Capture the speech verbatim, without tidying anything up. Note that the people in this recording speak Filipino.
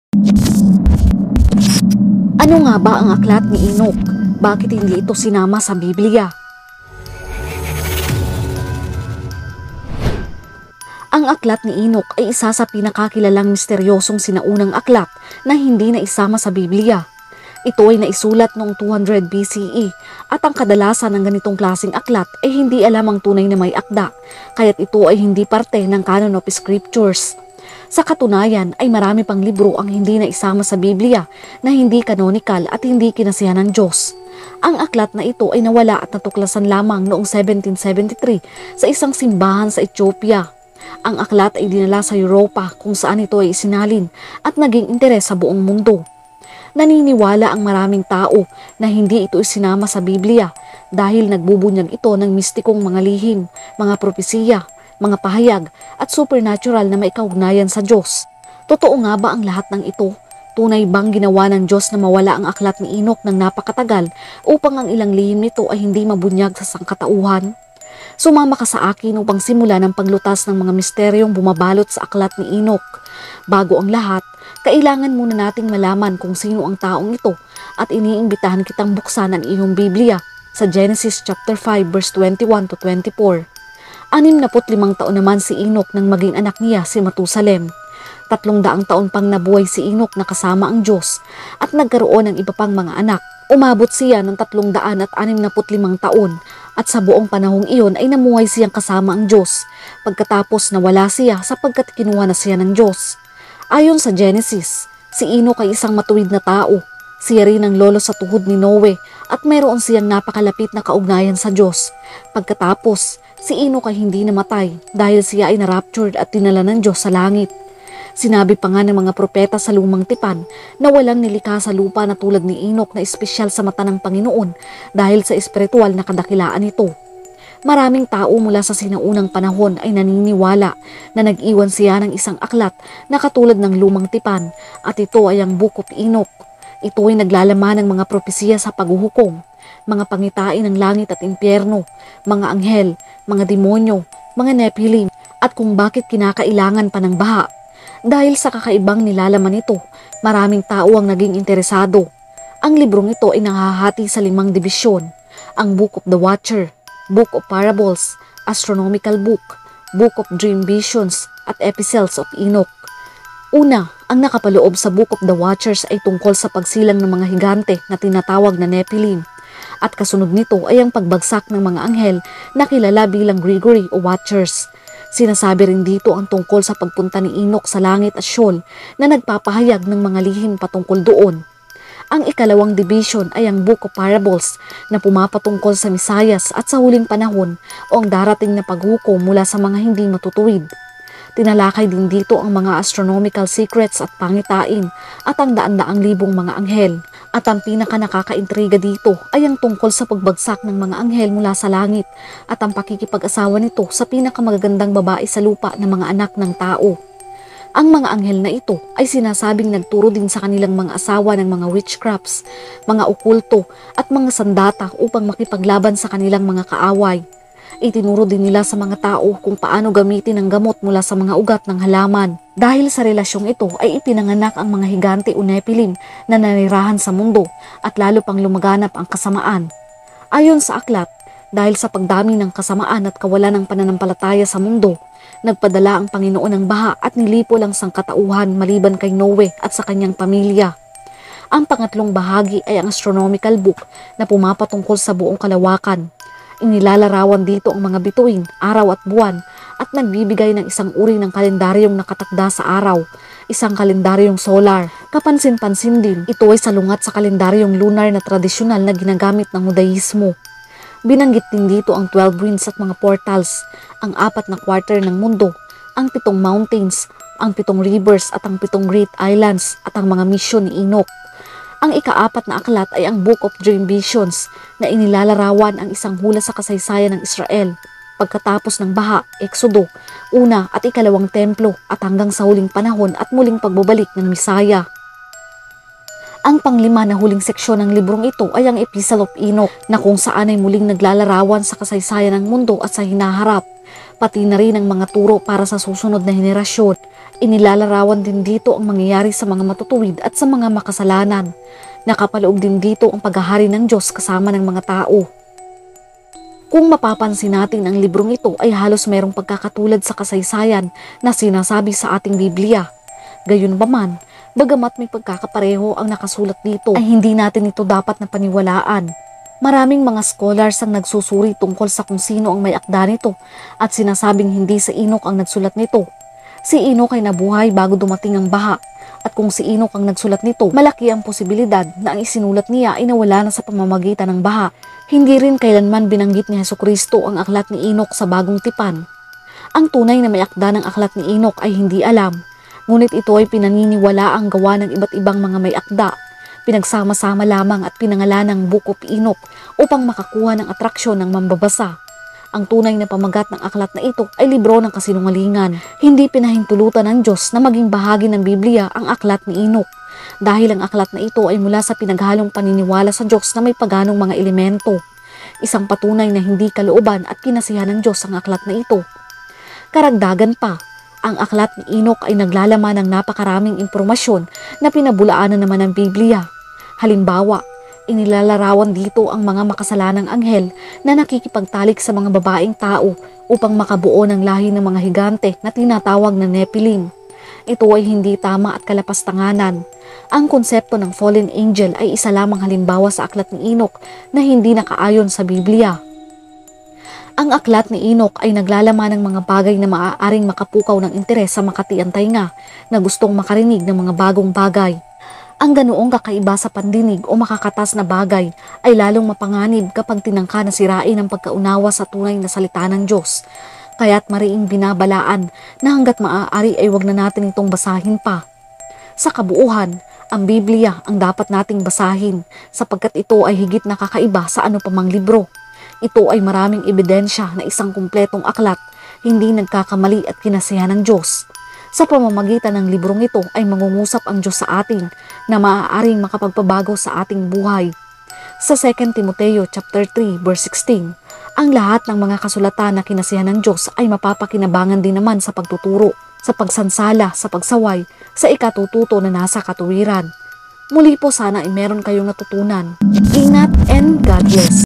Ano nga ba ang aklat ni Enoch? Bakit hindi ito sinama sa Biblia? Ang aklat ni Enoch ay isa sa pinakakilalang misteryosong sinaunang aklat na hindi na isama sa Biblia. Ito ay naisulat noong two hundred B C E at ang kadalasan ng ganitong klaseng aklat ay hindi alam ang tunay na may akda, kaya't ito ay hindi parte ng Canon of Scriptures. Sa katunayan ay marami pang libro ang hindi na isama sa Biblia na hindi canonical at hindi kinasihan ng Diyos. Ang aklat na ito ay nawala at natuklasan lamang noong seventeen seventy-three sa isang simbahan sa Ethiopia. Ang aklat ay dinala sa Europa kung saan ito ay isinalin at naging interes sa buong mundo. Naniniwala ang maraming tao na hindi ito isinama sa Biblia dahil nagbubunyag ito ng mistikong mga lihim, mga propesiya, mga pahayag at supernatural na may kaugnayan sa Diyos. Totoo nga ba ang lahat ng ito? Tunay bang ginawa ng Diyos na mawala ang aklat ni Enoch ng napakatagal upang ang ilang lihim nito ay hindi mabunyag sa sangkatauhan? Sumama ka sa akin upang simula ng paglutas ng mga misteryong bumabalot sa aklat ni Enoch. Bago ang lahat, kailangan muna nating malaman kung sino ang taong ito at iniimbitahan kitang buksan ang iyong Biblia sa Genesis chapter five verse twenty-one to twenty-four. Anim na put limang taon naman si Enoch nang maging anak niya si Matusalem. Tatlong daang taon pang nabuhay si Enoch na kasama ang Diyos at nagkaroon ng iba pang mga anak. Umabot siya ng tatlong daan at anim na put limang taon at sa buong panahong iyon ay namuhay siyang kasama ang Diyos pagkatapos nawala siya sapagkat kinuha na siya ng Diyos. Ayon sa Genesis, si Enoch ay isang matuwid na tao. Siya rin ang lolo sa tuhod ni Noe at mayroon siyang napakalapit na kaugnayan sa Diyos. Pagkatapos, si Enoch ay hindi namatay dahil siya ay na-raptured at dinala ng Diyos sa langit. Sinabi pa nga ng mga propeta sa lumang tipan na walang nilikha sa lupa na tulad ni Enoch na espesyal sa mata ng Panginoon dahil sa espiritual na kadakilaan nito. Maraming tao mula sa sinaunang panahon ay naniniwala na nag-iwan siya ng isang aklat na katulad ng lumang tipan at ito ay ang Book of Enoch. Ito ay naglalaman ng mga propesiya sa paghuhukom, mga pangitain ng langit at impyerno, mga anghel, mga demonyo, mga Nephilim at kung bakit kinakailangan pa ng baha. Dahil sa kakaibang nilalaman nito, maraming tao ang naging interesado. Ang librong ito ay nahahati sa limang dibisyon: ang Book of the Watcher, Book of Parables, Astronomical Book, Book of Dream Visions, at Epistles of Enoch. Una, ang nakapaloob sa Book of the Watchers ay tungkol sa pagsilang ng mga higante na tinatawag na Nephilim. At kasunod nito ay ang pagbagsak ng mga anghel na kilala bilang Gregory o Watchers. Sinasabi rin dito ang tungkol sa pagpunta ni Enoch sa langit at Sheol na nagpapahayag ng mga lihim patungkol doon. Ang ikalawang division ay ang Book of Parables na pumapatungkol sa Misayas at sa huling panahon o ang darating na paghukom mula sa mga hindi matutuwid. Tinalakay din dito ang mga astronomical secrets at pangitain at ang daan-daang libong mga anghel. At ang pinaka nakakaintriga dito ay ang tungkol sa pagbagsak ng mga anghel mula sa langit at ang pakikipag-asawa nito sa pinakamagagandang babae sa lupa na mga anak ng tao. Ang mga anghel na ito ay sinasabing nagturo din sa kanilang mga asawa ng mga witchcrafts, mga okulto at mga sandata upang makipaglaban sa kanilang mga kaaway. Itinuro din nila sa mga tao kung paano gamitin ang gamot mula sa mga ugat ng halaman. Dahil sa relasyong ito ay ipinanganak ang mga higante o Nephilim na nanirahan sa mundo at lalo pang lumaganap ang kasamaan. Ayon sa aklat, dahil sa pagdami ng kasamaan at kawalan ng pananampalataya sa mundo, nagpadala ang Panginoon ng baha at nilipo lang sangkatauhan maliban kay Noe at sa kanyang pamilya. Ang pangatlong bahagi ay ang Astronomical Book na pumapatungkol sa buong kalawakan. Inilalarawan dito ang mga bituin, araw at buwan at nagbibigay ng isang uri ng kalendaryong nakatakda sa araw, isang kalendaryong solar. Kapansin-pansin din, ito ay salungat sa kalendaryong lunar na tradisyonal na ginagamit ng Judaismo. Binanggit din dito ang twelve winds at mga portals, ang apat na quarter ng mundo, ang pitong mountains, ang pitong rivers at ang pitong great islands at ang mga misyon ni Enoch. Ang ikaapat na aklat ay ang Book of Dream Visions na inilalarawan ang isang hula sa kasaysayan ng Israel pagkatapos ng baha, Exodo, una at ikalawang templo at hanggang sa huling panahon at muling pagbabalik ng Misaya. Ang panglima na huling seksyon ng librong ito ay ang Epistle of Enoch na kung saan ay muling naglalarawan sa kasaysayan ng mundo at sa hinaharap. pati na rin ang mga turo para sa susunod na henerasyon. Inilalarawan din dito ang mangyayari sa mga matutuwid at sa mga makasalanan. Nakapaloob din dito ang paghahari ng Diyos kasama ng mga tao. Kung mapapansin natin ang librong ito ay halos mayroong pagkakatulad sa kasaysayan na sinasabi sa ating Biblia. Gayunpaman, bagamat may pagkakapareho ang nakasulat dito, ay hindi natin ito dapat na paniwalaan. Maraming mga scholars ang nagsusuri tungkol sa kung sino ang may akda nito at sinasabing hindi si Enoch ang nagsulat nito. Si Enoch ay nabuhay bago dumating ang baha, at kung si Enoch ang nagsulat nito, malaki ang posibilidad na ang isinulat niya ay nawala na sa pamamagitan ng baha. Hindi rin kailanman binanggit ni Hesukristo ang aklat ni Enoch sa Bagong Tipan. Ang tunay na may akda ng aklat ni Enoch ay hindi alam, ngunit ito ay pinaniniwala ang gawa ng iba't ibang mga may akda. Pinagsama-sama lamang at pinangalan ng Book of Enoch upang makakuha ng atraksyon ng mambabasa. Ang tunay na pamagat ng aklat na ito ay libro ng kasinungalingan. Hindi pinahintulutan ng Diyos na maging bahagi ng Biblia ang aklat ni Enoch, dahil ang aklat na ito ay mula sa pinaghalong paniniwala sa Diyos na may paganong mga elemento. Isang patunay na hindi kalooban at kinasihan ng Diyos ang aklat na ito. Karagdagan pa, ang aklat ni Enoch ay naglalaman ng napakaraming impormasyon na pinabulaanan naman ng Biblia. Halimbawa, inilalarawan dito ang mga makasalanang anghel na nakikipagtalik sa mga babaeng tao upang makabuo ng lahi ng mga higante na tinatawag na Nephilim. Ito ay hindi tama at kalapastanganan. Ang konsepto ng fallen angel ay isa lamang halimbawa sa aklat ni Enoch na hindi nakaayon sa Biblia. Ang aklat ni Enoch ay naglalaman ng mga bagay na maaaring makapukaw ng interes sa makatiang tainga na gustong makarinig ng mga bagong bagay. Ang ganoong kakaiba sa pandinig o makakatas na bagay ay lalong mapanganib kapag tinangka na sirain ang pagkaunawa sa tunay na salita ng Diyos. Kaya't mariing binabalaan na hanggat maaari ay wag na natin itong basahin pa. Sa kabuuhan, ang Biblia ang dapat nating basahin sapagkat ito ay higit na kakaiba sa ano pa mang libro. Ito ay maraming ebidensya na isang kumpletong aklat, hindi nagkakamali at kinasihan ng Diyos. Sa pamamagitan ng librong ito ay mangungusap ang Diyos sa atin na maaaring makapagpabago sa ating buhay. Sa Second Timoteo chapter three verse sixteen, ang lahat ng mga kasulatan na kinasihan ng Diyos ay mapapakinabangan din naman sa pagtuturo, sa pagsansala, sa pagsaway, sa ikatututo na nasa katuwiran. Muli po sana ay meron kayong natutunan. Ingat and God bless.